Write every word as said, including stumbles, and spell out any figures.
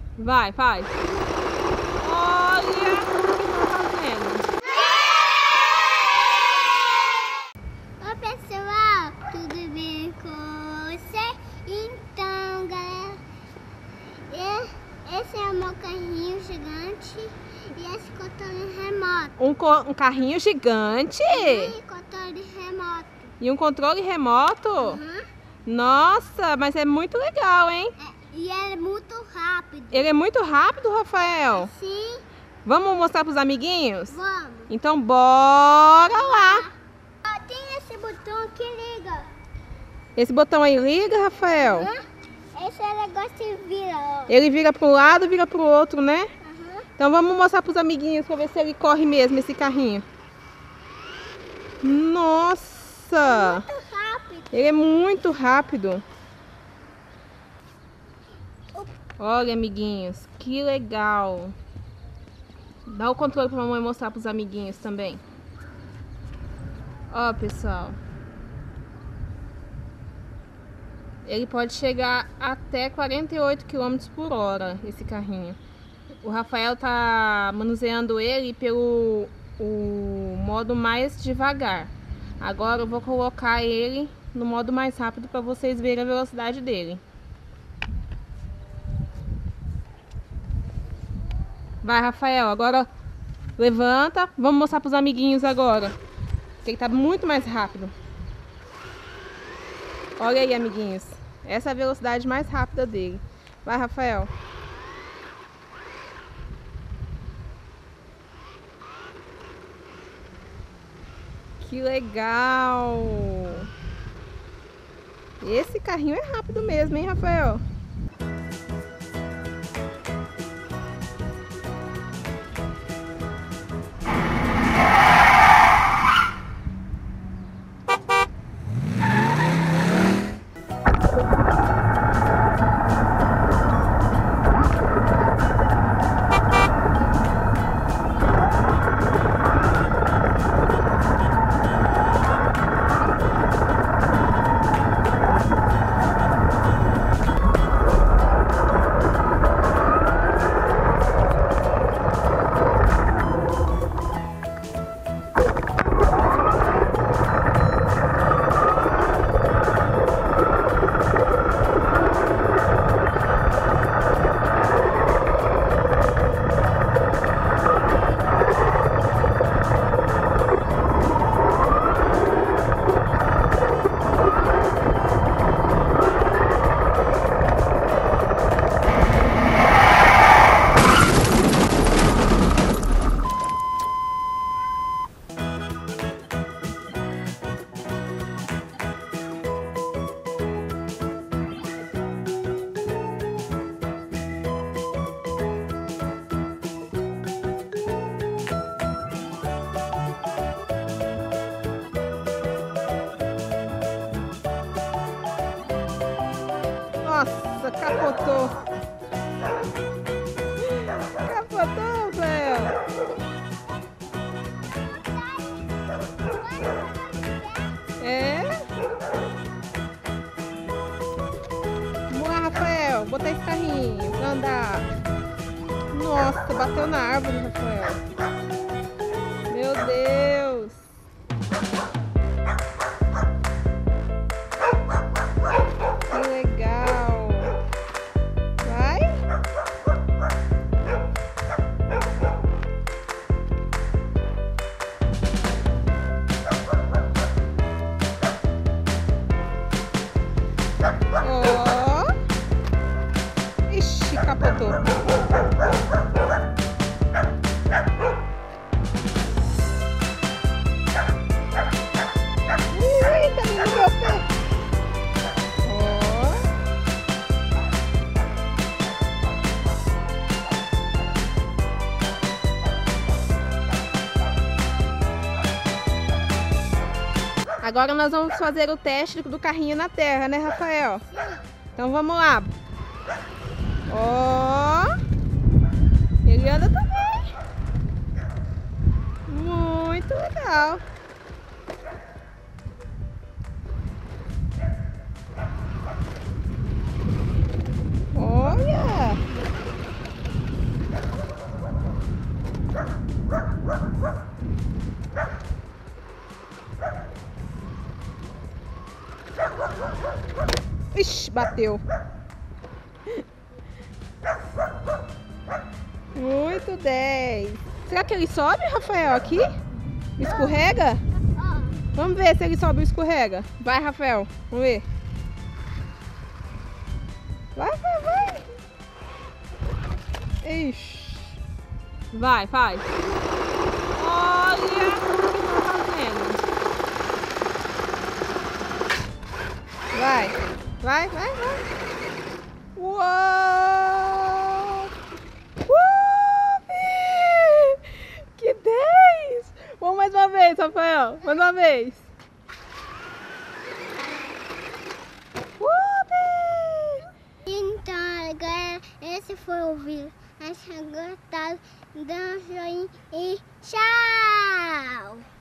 Vai, faz. Olha o que tá fazendo. Oi, pessoal, tudo bem com você? Então, galera, esse é o meu carrinho gigante e esse controle remoto. Um, co um carrinho gigante? E controle remoto. E um controle remoto? Uhum. Nossa, mas é muito legal, hein? É, e ele é muito rápido. Ele é muito rápido, Rafael? Sim. Vamos mostrar pros amiguinhos? Vamos. Então bora lá! Ah, tem esse botão que liga. Esse botão aí liga, Rafael? Uhum. Esse negócio que vira, ó. Ele vira para um lado, vira para o outro, né? Uhum. Então vamos mostrar pros amiguinhos para ver se ele corre mesmo, esse carrinho. Nossa! Muito rápido. Ele é muito rápido. Olha, amiguinhos, que legal. Dá o controle pra mamãe mostrar pros amiguinhos também. Ó, pessoal. Ele pode chegar até quarenta e oito quilômetros por hora, esse carrinho. O Rafael tá manuseando ele pelo o modo mais devagar. Agora eu vou colocar ele no modo mais rápido para vocês verem a velocidade dele. Vai, Rafael, agora levanta. Vamos mostrar para os amiguinhos agora. Que ele tá muito mais rápido. Olha aí, amiguinhos. Essa é a velocidade mais rápida dele. Vai, Rafael. Que legal. Esse carrinho é rápido mesmo, hein, Rafael? Nossa, capotou. Capotou, velho. É? Vamos lá, Rafael. Botar esse carrinho pra andar. Nossa, bateu na árvore, Rafael. Meu Deus. Que legal. Vai. Ó. Ixi, capotou. Ui, tá vindo meu pé. Ó. Agora nós vamos fazer o teste do carrinho na terra, né, Rafael? Então vamos lá. Ó, ele anda também. Muito legal. Olha. bateu. Muito dez. Será que ele sobe, Rafael, aqui? Escorrega? Vamos ver se ele sobe ou escorrega. Vai, Rafael. Vamos ver. Vai, vai, vai. Ixi. Vai, faz. Olha o que tá fazendo. Vai, vai, vai, vai. Uou! Uou! Que dez! Vamos mais uma vez, Rafael. Mais uma vez. Uou! Então, galera, esse foi o vídeo. Acho que gostaram. Dá um joinha e tchau!